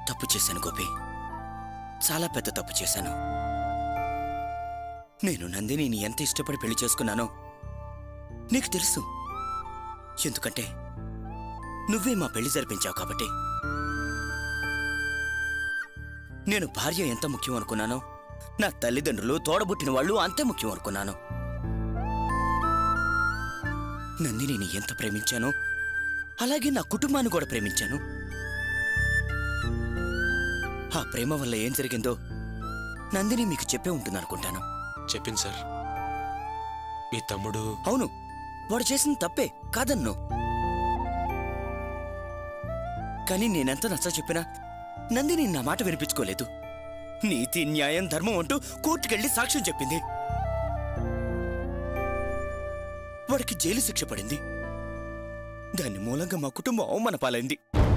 తప్పు చేశాను గోపి, చాలా పెద్ద తప్పు చేశాను. నేను నందినిని ఎంత ఇష్టపడి పెళ్లి చేసుకున్నానో నీకు తెలుసు. ఎందుకంటే నువ్వే మా పెళ్లి జరిపించావు కాబట్టి. నేను భార్య ఎంత ముఖ్యం అనుకున్నానో నా తల్లిదండ్రులు, తోడబుట్టిన వాళ్ళు అంతే ముఖ్యం అనుకున్నాను. నందినిని ఎంత ప్రేమించానో అలాగే నా కుటుంబాన్ని కూడా ప్రేమించాను. ఆ ప్రేమ వల్ల ఏం జరిగిందో నందిని మీకు చెప్పే ఉంటుందనుకుంటాను. చెప్పింది సార్. మీ తమ్ముడు? అవును, వాడు చేసిన తప్పే కాదన్ను. కానీ నేనెంత నచ్చ చెప్పినా నందిని నా మాట వినిపించుకోలేదు. నీతి, న్యాయం, ధర్మం అంటూ కోర్టుకెళ్లి సాక్ష్యం చెప్పింది. వాడికి జైలు శిక్ష పడింది. దాని మూలంగా మా కుటుంబం అవమాన పాలైంది.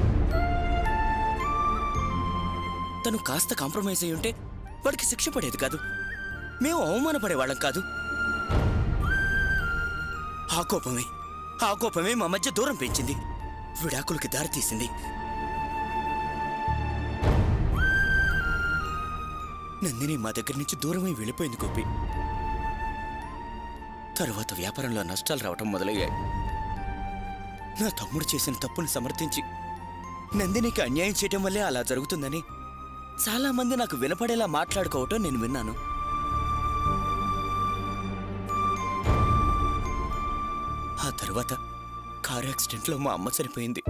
తను కాస్త కాంప్రమైజ్ అయి ఉంటే వాడికి శిక్ష పడేది కాదు, మేము అవమానపడేవాళ్ళం కాదు. ఆ కోపమే మా మధ్య దూరం పెంచింది, విడాకులకి దారితీసింది. నందిని మా దగ్గర నుంచి దూరమై వెళ్ళిపోయింది గోపి. తరువాత వ్యాపారంలో నష్టాలు రావటం మొదలయ్యాయి. నా తమ్ముడు చేసిన తప్పును సమర్థించి నందినికి అన్యాయం చేయటం వల్లే అలా జరుగుతుందని చాలా మంది నాకు వినపడేలా మాట్లాడుకోవటం నేను విన్నాను. ఆ తర్వాత కారు యాక్సిడెంట్లో మా అమ్మ చనిపోయింది.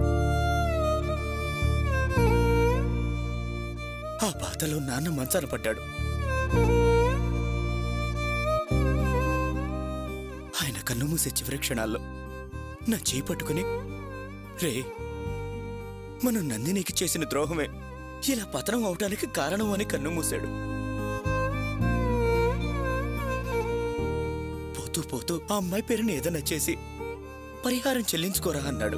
ఆ బాధలో నాన్న మంచాన పడ్డాడు. ఆయన కన్ను మూసే చివరి క్షణాల్లో నా చేయి పట్టుకుని, రే, మనం నందినికి చేసిన ద్రోహమే ఇలా పతనం అవటానికి కారణం అని కన్ను మూశాడు. పోతూ పోతూ ఆ అమ్మాయి పేరుని ఏదైనా చేసి పరిహారం చెల్లించుకోరా అన్నాడు.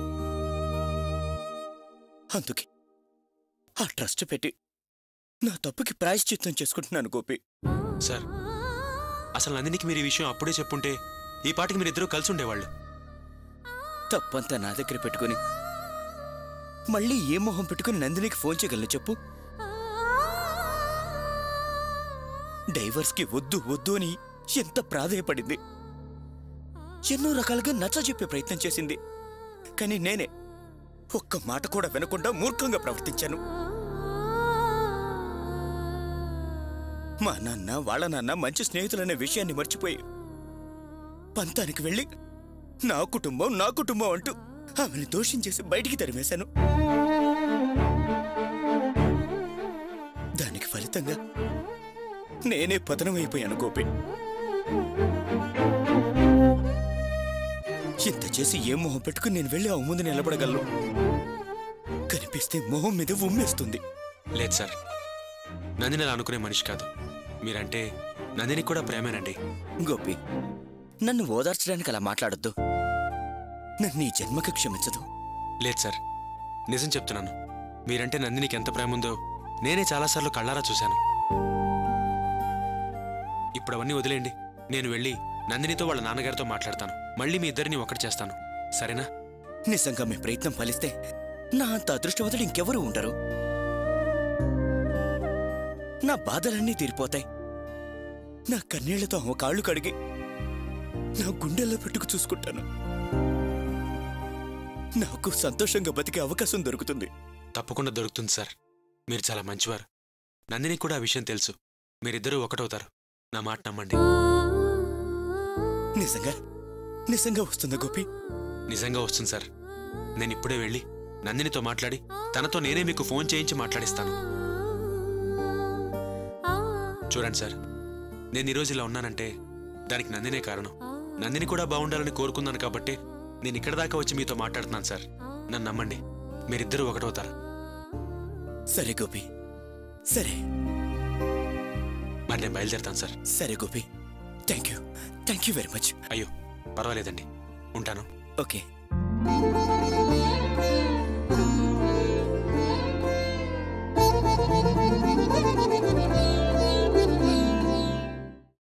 అందుకే ఆ ట్రస్ట్ పెట్టి నా తప్పుకి ప్రాయశ్చిత్తం చేసుకుంటున్నాను గోపి. సార్, అసలు నందినికి మీరు ఈ విషయం అప్పుడే చెప్పుంటే ఈ పాటికి మీరిద్దరూ కలిసి ఉండేవాళ్ళు. తప్పంతా నా దగ్గర పెట్టుకుని మళ్ళీ ఏ మొహం పెట్టుకుని నందినికి ఫోన్ చేయగలను చెప్పు? డైవర్స్కి వద్దు వద్దు అని ఎంత ప్రాధేయపడింది, ఎన్నో రకాలుగా నచ్చ చెప్పే ప్రయత్నం చేసింది. కానీ నేనే ఒక్క మాట కూడా వినకుండా మూర్ఖంగా ప్రవర్తించాను. మా నాన్న, వాళ్ళ నాన్న మంచి స్నేహితులనే విషయాన్ని మర్చిపోయి పంతానికి వెళ్ళి నా కుటుంబం అంటూ ఆమెను దోషించేసి బయటికి తరిమేశాను. దానికి ఫలితంగా నేనే పతనమైపోయాను గోపి. ఇంత చేసి ఏ మొహం పెట్టుకుని నేను వెళ్ళి ఆ ముందు నిలబడగలను? కనిపిస్తే మొహం మీద ఉమ్మేస్తుంది. లేదు సార్, నందిని అలా అనుకునే మనిషి కాదు. మీరంటే నందిని కూడా ప్రేమేనండి. గోపి, నన్ను ఓదార్చడానికి అలా మాట్లాడొద్దు. నన్ను ఈ జన్మకి క్షమించదు. లేదు సార్, నిజం చెప్తున్నాను. మీరంటే నందినికి ఎంత ప్రేమ ఉందో నేనే చాలాసార్లు కళ్ళారా చూశాను. ఇప్పుడు అవన్నీ వదిలేండి. నేను వెళ్ళి నందినితో వాళ్ళ నాన్నగారితో మాట్లాడతాను. మళ్ళీ మీ ఇద్దరిని ఒకటి చేస్తాను, సరేనా? నిజంగా మీ ప్రయత్నం ఫలిస్తే నా అంత అదృష్టవంతుడు ఇంకెవరూ ఉండరు. నా బాధలన్నీ తీరిపోతాయి. నా కన్నీళ్లతో ఆమె కాళ్ళు కడిగి నా గుండెల్లో పెట్టుకు చూసుకుంటాను. నాకు సంతోషంగా బతికే అవకాశం దొరుకుతుంది. తప్పకుండా దొరుకుతుంది సార్. మీరు చాలా మంచివారు. నందినికి కూడా ఆ విషయం తెలుసు. మీరిద్దరూ ఒకటవుతారు. నా మాట నమ్మండి. నిజంగా వస్తుందా గోపి? నిజంగా వస్తుంది సార్. నేను ఇప్పుడే వెళ్ళి నందినితో మాట్లాడి తనతో నేనే మీకు ఫోన్ చేయించి మాట్లాడిస్తాను. చూడండి సార్, నేను ఈరోజు ఇలా ఉన్నానంటే దానికి నందినే కారణం. నందిని కూడా బాగుండాలని కోరుకున్నాను కాబట్టి నేను ఇక్కడ దాకా వచ్చి మీతో మాట్లాడుతున్నాను సార్. నన్ను నమ్మండి, మీరిద్దరూ ఒకటవుతారు. సరే గోపి, సరే. మరి నేను బయలుదేరుతాను సార్. సరే Gopi, thank you very much. అయ్యో పర్వాలేదండి, ఉంటాను. ఓకే.